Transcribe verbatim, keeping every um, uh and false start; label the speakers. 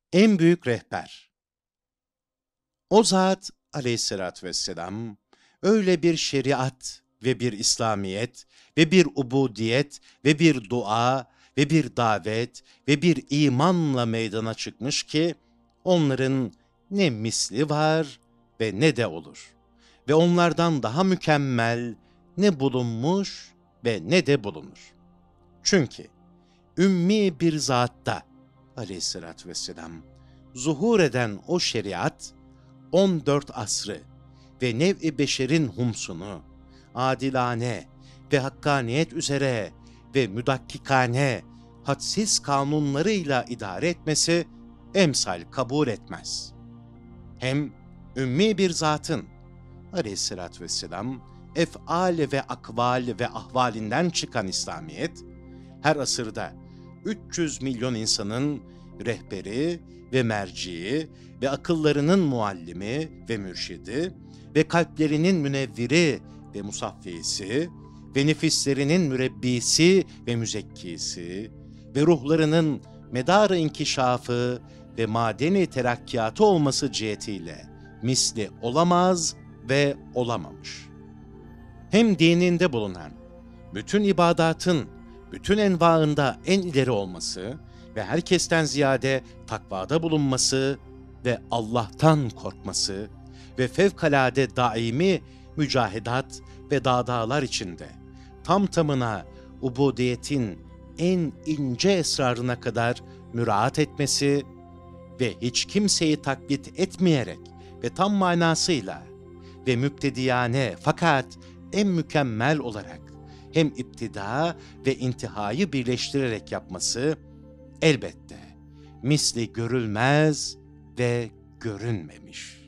Speaker 1: En büyük rehber. O zat aleyhissalatü vesselam öyle bir şeriat ve bir İslamiyet ve bir ubudiyet ve bir dua ve bir davet ve bir imanla meydana çıkmış ki onların ne misli var ve ne de olur. Ve onlardan daha mükemmel ne bulunmuş ve ne de bulunur. Çünkü ümmi bir zatta aleyhissalatü vesselam zuhur eden o şeriat on dört asrı ve nev-i beşerin humsunu adilane ve hakkaniyet üzere ve müdakkikane hadsiz kanunlarıyla idare etmesi emsal kabul etmez. Hem ümmi bir zatın aleyhissalatü vesselam ef'al ve akval ve ahvalinden çıkan İslamiyet, her asırda üç yüz milyon insanın rehberi ve merciği ve akıllarının muallimi ve mürşidi ve kalplerinin münevviri ve musaffisi ve nefislerinin mürebbisi ve müzekkisi ve ruhlarının medar-ı inkişafı ve madeni terakkiyatı olması cihetiyle misli olamaz ve olamamış. Hem dininde bulunan bütün ibadatın bütün envaında en ileri olması ve herkesten ziyade takvada bulunması ve Allah'tan korkması ve fevkalade daimi mücahedat ve dağdağlar içinde tam tamına ubudiyetin en ince esrarına kadar müraat etmesi ve hiç kimseyi taklit etmeyerek ve tam manasıyla ve müptediyane fakat en mükemmel olarak hem iptida ve intihayı birleştirerek yapması elbette misli görülmez ve görünmemiş.